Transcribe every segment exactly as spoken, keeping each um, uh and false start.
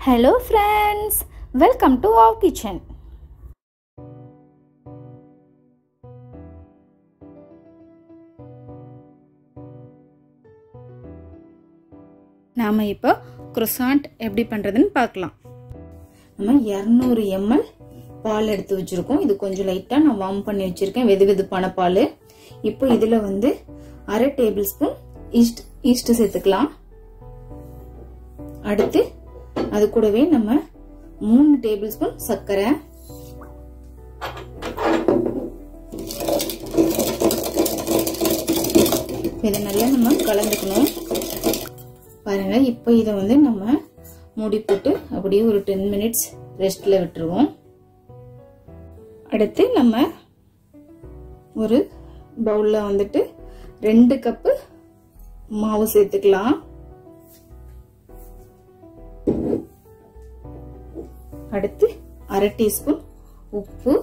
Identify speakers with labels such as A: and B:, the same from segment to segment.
A: Hello friends, welcome to our kitchen. நாம இப்போ croissant எப்படி பண்றதுன்னு பார்க்கலாம். நம்ம இருநூறு எம்எல் பால் எடுத்து வச்சிருக்கோம். இது கொஞ்சம் லைட்டா நான் வார்ம் பண்ணி வச்சிருக்கேன், வெதுவெதுப்பான பால். இப்போ இதுல வந்து அரை டேபிள் ஸ்பூன் ஈஸ்ட் ஈஸ்ட் சேர்த்துக்கலாம். அடுத்து அது கூடவே நம்ம மூணு டேபிள் ஸ்பூன் சர்க்கரை, இதை நல்லா நம்ம கலந்துக்கணும். பாருங்க, இப்போ இதை வந்து நம்ம மூடி போட்டு அப்படியே ஒரு டென் மினிட்ஸ் ரெஸ்ட்ல விட்டுருவோம். அடுத்து நம்ம ஒரு பவுல்ல வந்துட்டு ரெண்டு கப்பு மாவு சேர்த்துக்கலாம். அடுத்து அரை டீஸ்பூன் உப்பு,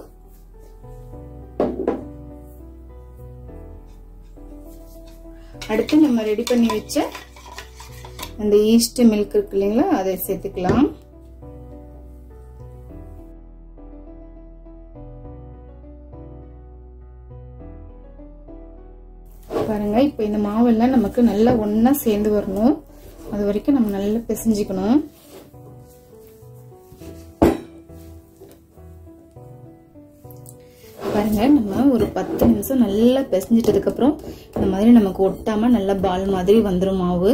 A: அடுத்து நம்ம ரெடி பண்ணி வச்ச அந்த ஈஸ்ட் மில்க் இருக்கு இல்லைங்களா, அதை சேர்த்துக்கலாம். பாருங்க, இப்போ இந்த மாவெல்லாம் நமக்கு நல்லா ஒன்னா சேர்ந்து வரணும். அது வரைக்கும் நம்ம நல்லா பிசைஞ்சுக்கணும். பாருங்க, நம்ம ஒரு பத்து நிமிஷம் நல்லா பிசைஞ்சிட்டதுக்கு அப்புறம் இந்த மாதிரி நமக்கு ஒட்டாம நல்லா பால் மாதிரி வந்துடும் மாவு.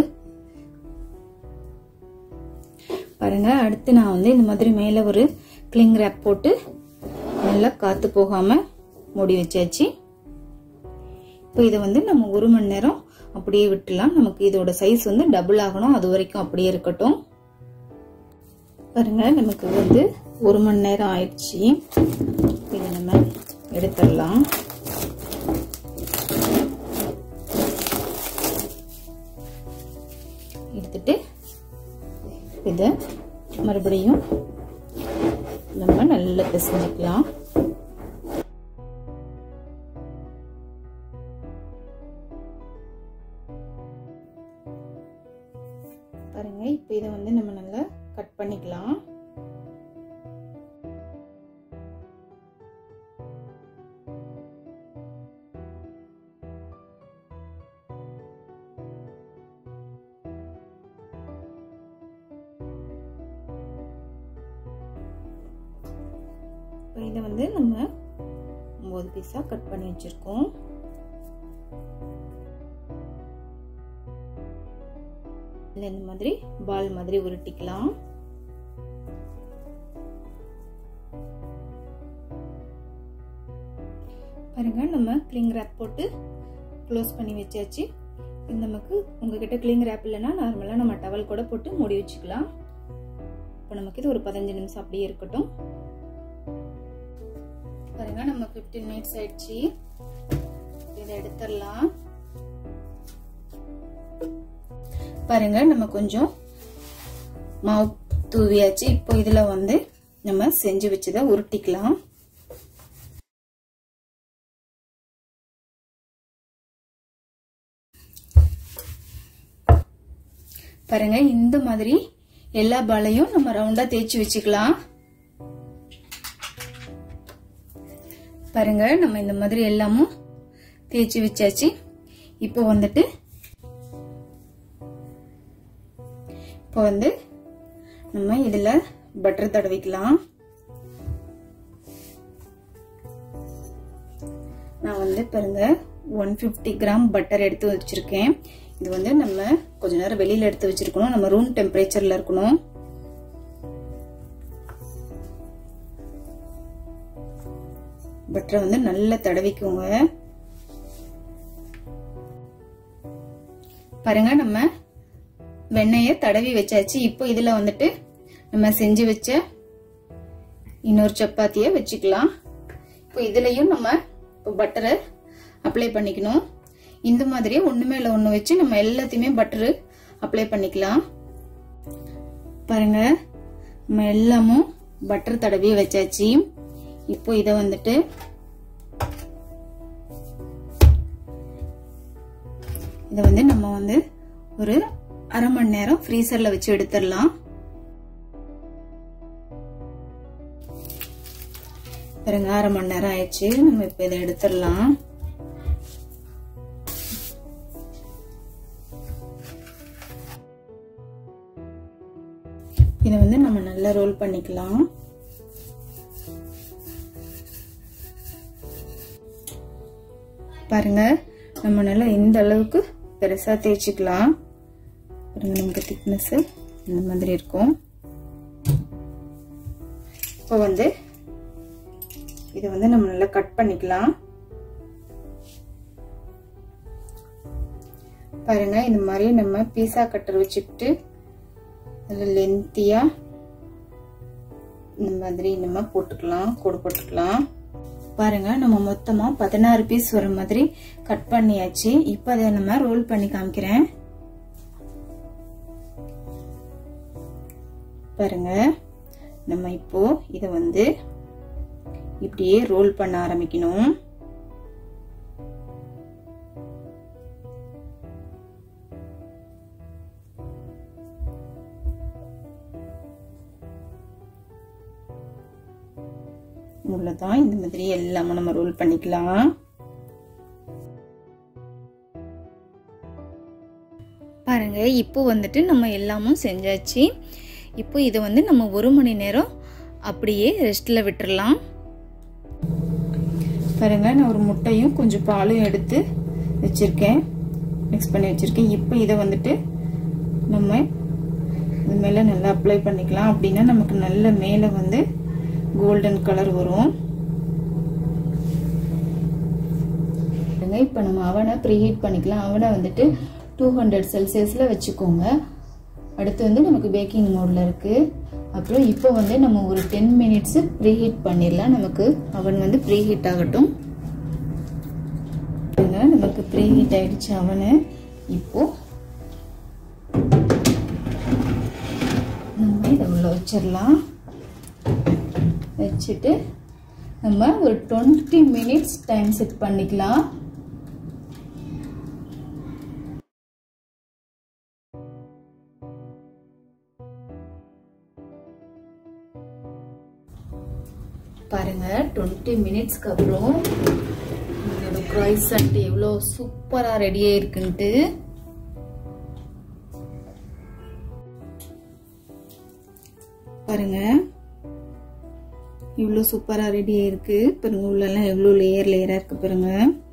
A: பாருங்க, அடுத்து நான் வந்து இந்த மாதிரி மேல ஒரு கிளிங் ரேப் போட்டு நல்லா காத்து போகாம மூடி வச்சாச்சு. இப்போ இதை வந்து நம்ம ஒரு மணி நேரம் அப்படியே விட்டுலாம். நமக்கு இதோட சைஸ் வந்து டபுள் ஆகணும், அது வரைக்கும் அப்படியே இருக்கட்டும். பாருங்க, நமக்கு வந்து ஒரு மணி நேரம் ஆயிடுச்சு. இதை நம்ம எடுத்துடலாம். எடுத்துட்டு இதை மறுபடியும் நம்ம நல்லா பிசைஞ்சுக்கலாம். பாருங்க, இப்போ இதை வந்து நம்ம நல்லா கட் பண்ணிக்கலாம். இதை வந்து நம்ம ஒன்பது பீஸா கட் பண்ணி வச்சிருக்கோம். இந்த மாதிரி பால் மாதிரி உருட்டிக்கலாம். பாருங்க, நம்ம கிளிங் ரேப் போட்டு க்ளோஸ் பண்ணி வச்சாச்சு. நமக்கு உங்ககிட்ட கிளிங் ரேப் இல்லைன்னா நார்மலா நம்ம டவல் கூட போட்டு மூடி வச்சுக்கலாம். இப்போ நமக்கு இது ஒரு பதினஞ்சு நிமிஷம் அப்படியே இருக்கட்டும். பாருங்க, நம்ம பதினைந்து மினிட்ஸ் ஆயிடுச்சு. இதை எடுத்துடலாம். பாருங்க, நம்ம கொஞ்சம் மாவு தூவியாச்சு. இப்போ இதுல வந்து நம்ம செஞ்சு வச்சதை உருட்டிக்கலாம். பாருங்க, இந்த மாதிரி எல்லா பாலையும் நம்ம ரவுண்டா தேய்ச்சி வச்சுக்கலாம். பாருங்க, நம்ம இந்த மாதிரி எல்லாமும் தேய்ச்சி வச்சாச்சு. இப்போ வந்துட்டு இப்போ வந்து நம்ம இதுல பட்டர் தடவிக்கலாம். நான் வந்து பாருங்க ஒன் பிப்டி கிராம் பட்டர் எடுத்து வச்சிருக்கேன். இது வந்து நம்ம கொஞ்ச நேரம் வெளியில எடுத்து வச்சிருக்கணும். நம்ம ரூம் டெம்பரேச்சர்ல இருக்கணும். பட்டரை வந்து நல்லா தடவிக்குங்க. பாருங்க, நம்ம வெண்ணெய தடவி வச்சாச்சு. இப்போ இதுல வந்துட்டு நம்ம செஞ்சு வச்ச இன்னொரு சப்பாத்திய வச்சுக்கலாம். இப்போ இதுலயும் நம்ம பட்டரை அப்ளை பண்ணிக்கணும். இந்த மாதிரி ஒண்ணு மேல ஒண்ணு வச்சு நம்ம எல்லாத்தையுமே பட்டர் அப்ளை பண்ணிக்கலாம். பாருங்க, நம்ம எல்லாமும் பட்டர் தடவி வச்சாச்சு. இப்போ இத வந்துட்டு இத வந்து நம்ம வந்து ஒரு அரை மணி நேரம் ஃப்ரீசர்ல வச்சு எடுத்துடலாம். பாருங்க அரை மணி நேரம் ஆயிடுச்சு. நம்ம இப்ப இதை எடுத்துடலாம். இதை வந்து நம்ம நல்லா ரோல் பண்ணிக்கலாம். பாருங்க நம்ம நல்லா இந்த அளவுக்கு பெருசா தேய்ச்சிக்கலாம். பாருங்க நமக்கு திக்னஸ் இந்த மாதிரி இருக்கும். இப்போ வந்து இதை வந்து நம்ம நல்லா கட் பண்ணிக்கலாம். பாருங்க இந்த மாதிரி நம்ம பீஸா கட்டர் வச்சுக்கிட்டு நல்ல லென்த்தியா இந்த மாதிரி நம்ம போட்டுக்கலாம், கோடு போட்டுக்கலாம். பாருங்க நம்ம மொத்தமா பதினாறு பீஸ் வர மாதிரி கட் பண்ணியாச்சு. இப்ப அதை நம்ம ரோல் பண்ணி காமிக்கிறேன். பாருங்க நம்ம இப்போ இத வந்து இப்படியே ரோல் பண்ண ஆரம்பிக்கணும். இவ்வளவுதான். இந்த மாதிரி எல்லாமே நம்ம ரோல் பண்ணிக்கலாம். பாருங்க இப்போ வந்துட்டு நம்ம எல்லாமும் செஞ்சாச்சு. இப்போ இதை வந்து நம்ம ஒரு மணி நேரம் அப்படியே ரெஸ்ட்ல விட்டுறலாம். பாருங்க நான் ஒரு முட்டையும் கொஞ்சம் பாலும் எடுத்து வச்சிருக்கேன், மிக்ஸ் பண்ணி வச்சிருக்கேன். இப்போ இதை வந்துட்டு நம்ம இது மேல நல்லா அப்ளை பண்ணிக்கலாம். அப்படின்னா நமக்கு நல்ல மேல வந்து கோல்டன் கலர் வரும். இப்போ நம்ம அவனை ப்ரீஹீட் பண்ணிக்கலாம். அவனை வந்துட்டு டூ ஹண்ட்ரட் செல்சியஸ்ல வச்சுக்கோங்க. அடுத்து வந்து நமக்கு பேக்கிங் மோட்ல இருக்கு. அப்புறம் இப்போ வந்து நம்ம ஒரு டென் மினிட்ஸ் ப்ரீஹீட் பண்ணிடலாம். நமக்கு அவன் வந்து ப்ரீஹீட் ஆகட்டும். நமக்கு ப்ரீஹீட் ஆயிடுச்சு அவனு. இப்போ நம்ம இதை உள்ள வச்சிடலாம். வச்சுட்டு நம்ம ஒரு டுவெண்ட்டி மினிட்ஸ் டைம் செட் பண்ணிக்கலாம். பாருங்க டுவெண்ட்டி மினிட்ஸ்க்கு அப்புறம் இதோட croissant எவ்வளோ சூப்பரா ரெடியா இருக்குன்ட்டு. பாருங்க இவ்வளோ சூப்பரா ரெடியா இருக்கு. பாருங்க உள்ள எல்லாம் எவ்வளோ லேயர் லேயரா இருக்கு பாருங்க.